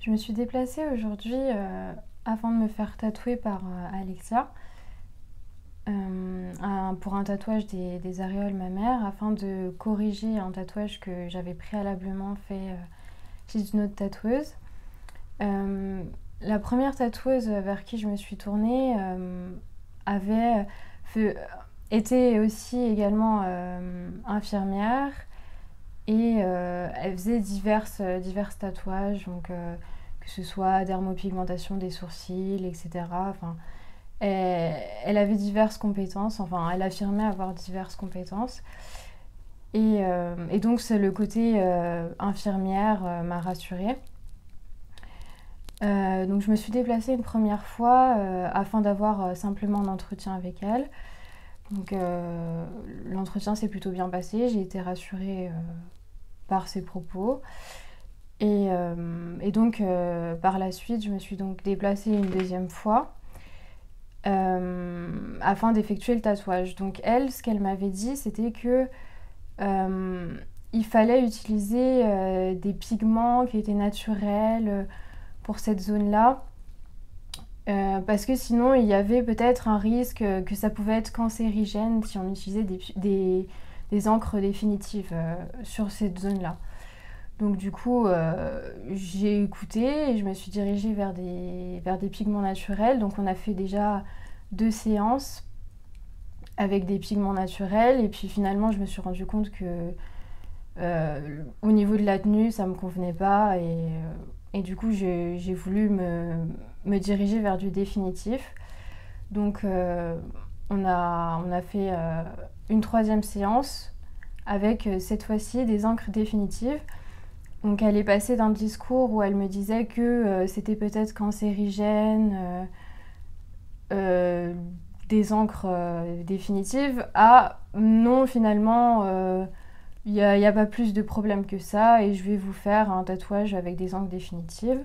Je me suis déplacée aujourd'hui afin de me faire tatouer par Alexia pour un tatouage des aréoles mammaires afin de corriger un tatouage que j'avais préalablement fait chez une autre tatoueuse. La première tatoueuse vers qui je me suis tournée avait était aussi également infirmière et elle faisait divers tatouages, donc que ce soit dermopigmentation des sourcils, etc. Enfin, elle avait diverses compétences, enfin elle affirmait avoir diverses compétences. Et donc c'est le côté infirmière m'a rassurée. Donc je me suis déplacée une première fois afin d'avoir simplement un entretien avec elle. Donc l'entretien s'est plutôt bien passé, j'ai été rassurée par ses propos. Et donc par la suite, je me suis donc déplacée une deuxième fois afin d'effectuer le tatouage. Donc elle, ce qu'elle m'avait dit, c'était que il fallait utiliser des pigments qui étaient naturels pour cette zone-là. Parce que sinon, il y avait peut-être un risque que ça pouvait être cancérigène si on utilisait des encres définitives sur cette zone-là. Donc du coup, j'ai écouté et je me suis dirigée vers des pigments naturels. Donc on a fait déjà 2 séances avec des pigments naturels. Et puis finalement, je me suis rendu compte que au niveau de la tenue, ça ne me convenait pas. Et du coup, j'ai voulu me diriger vers du définitif. Donc on a fait une 3e séance avec cette fois-ci des encres définitives. Donc elle est passée d'un discours où elle me disait que c'était peut-être cancérigène, des encres définitives, à non, finalement il n'y a pas plus de problème que ça et je vais vous faire un tatouage avec des encres définitives.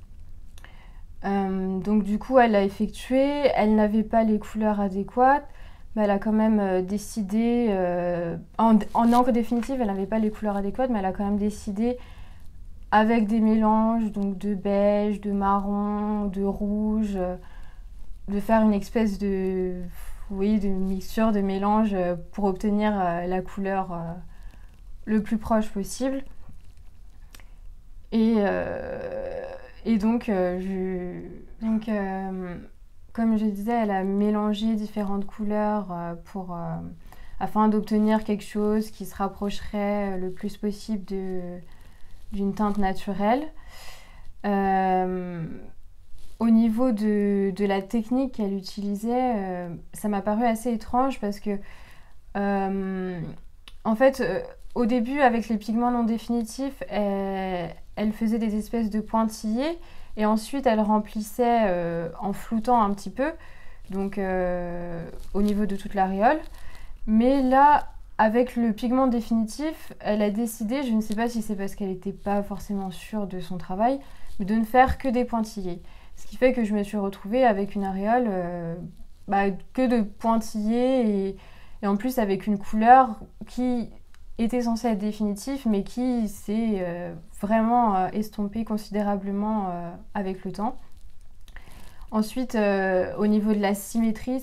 Donc du coup elle l'a effectué, elle n'avait pas les couleurs adéquates, mais elle a quand même décidé, en encre définitive elle n'avait pas les couleurs adéquates, mais elle a quand même décidé avec des mélanges donc de beige, de marron, de rouge, de faire une espèce de mixture, de mélange pour obtenir la couleur le plus proche possible. Et, euh, et donc, comme je disais, elle a mélangé différentes couleurs afin d'obtenir quelque chose qui se rapprocherait le plus possible d'une teinte naturelle. Au niveau de la technique qu'elle utilisait, ça m'a paru assez étrange parce que, en fait, au début, avec les pigments non définitifs, elle faisait des espèces de pointillés et ensuite elle remplissait en floutant un petit peu, donc au niveau de toute l'aréole. Mais là, avec le pigment définitif, elle a décidé, je ne sais pas si c'est parce qu'elle n'était pas forcément sûre de son travail, mais de ne faire que des pointillés. Ce qui fait que je me suis retrouvée avec une aréole que de pointillés et en plus avec une couleur qui était censée être définitive, mais qui s'est vraiment estompée considérablement avec le temps. Ensuite, au niveau de la symétrie,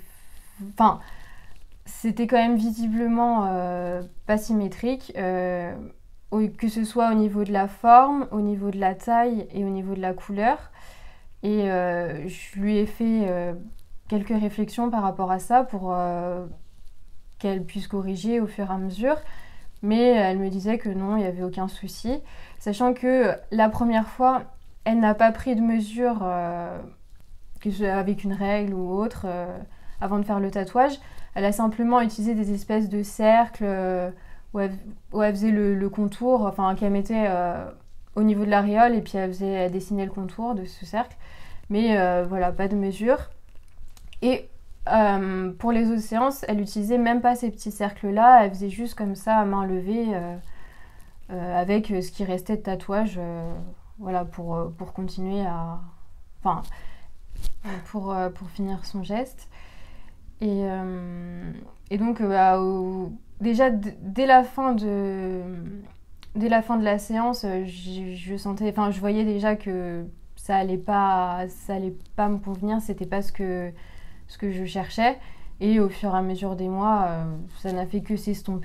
c'était quand même visiblement pas symétrique, que ce soit au niveau de la forme, au niveau de la taille et au niveau de la couleur. Et je lui ai fait quelques réflexions par rapport à ça pour qu'elle puisse corriger au fur et à mesure. Mais elle me disait que non, il n'y avait aucun souci. Sachant que la première fois, elle n'a pas pris de mesure, que ce soit avec une règle ou autre, avant de faire le tatouage. Elle a simplement utilisé des espèces de cercles où elle faisait le contour, enfin qu'elle mettait au niveau de l'aréole et puis elle dessinait le contour de ce cercle. Mais voilà, pas de mesure. Et pour les autres séances, elle utilisait même pas ces petits cercles-là, elle faisait juste comme ça à main levée avec ce qui restait de tatouage, voilà, pour continuer à... Enfin, pour finir son geste. Et, et donc, déjà, dès la fin dès la fin de la séance, je sentais, enfin, je voyais déjà que ça allait pas me convenir, c'était pas ce que je cherchais. Et au fur et à mesure des mois, ça n'a fait que s'estomper.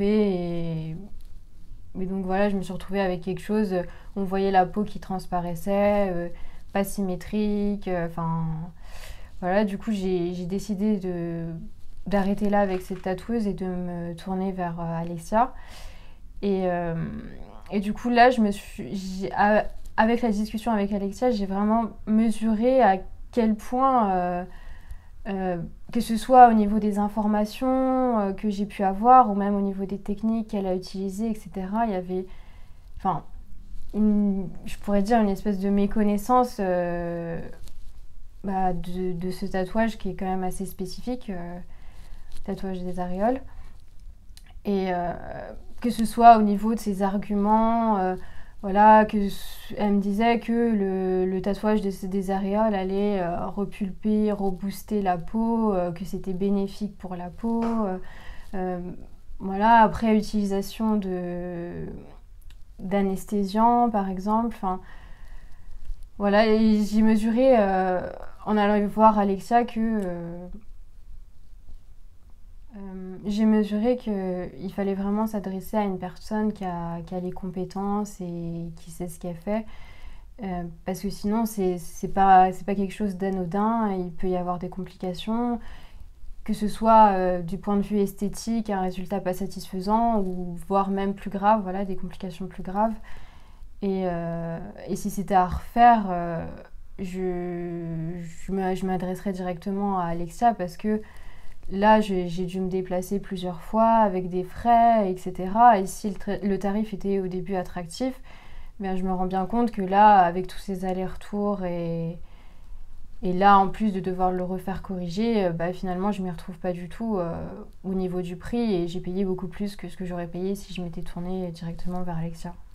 Et donc voilà, je me suis retrouvée avec quelque chose, on voyait la peau qui transparaissait, pas symétrique. Enfin, voilà, du coup, j'ai décidé d'arrêter là avec cette tatoueuse et de me tourner vers Alexia. Et, euh, et du coup, là, avec la discussion avec Alexia, j'ai vraiment mesuré à quel point, que ce soit au niveau des informations que j'ai pu avoir, ou même au niveau des techniques qu'elle a utilisées, etc., il y avait, enfin, je pourrais dire une espèce de méconnaissance de ce tatouage qui est quand même assez spécifique, tatouage des aréoles. Et que ce soit au niveau de ses arguments, voilà, elle me disait que le tatouage des aréoles allait repulper, rebooster la peau, que c'était bénéfique pour la peau. Euh, voilà, après utilisation d'anesthésiants par exemple. Enfin, voilà, et j'ai mesuré en allant voir Alexia que j'ai mesuré qu'il fallait vraiment s'adresser à une personne qui a les compétences et qui sait ce qu'elle fait. Parce que sinon, c'est pas quelque chose d'anodin. Il peut y avoir des complications, que ce soit du point de vue esthétique, un résultat pas satisfaisant, ou voire même plus grave, voilà, des complications plus graves. Et si c'était à refaire, je m'adresserais directement à Alexia parce que là, j'ai dû me déplacer plusieurs fois avec des frais, etc. Et si le tarif était au début attractif, bien, je me rends bien compte que là, avec tous ces allers-retours et là, en plus de devoir le refaire corriger, bah, finalement, je ne m'y retrouve pas du tout au niveau du prix et j'ai payé beaucoup plus que ce que j'aurais payé si je m'étais tournée directement vers Alexia.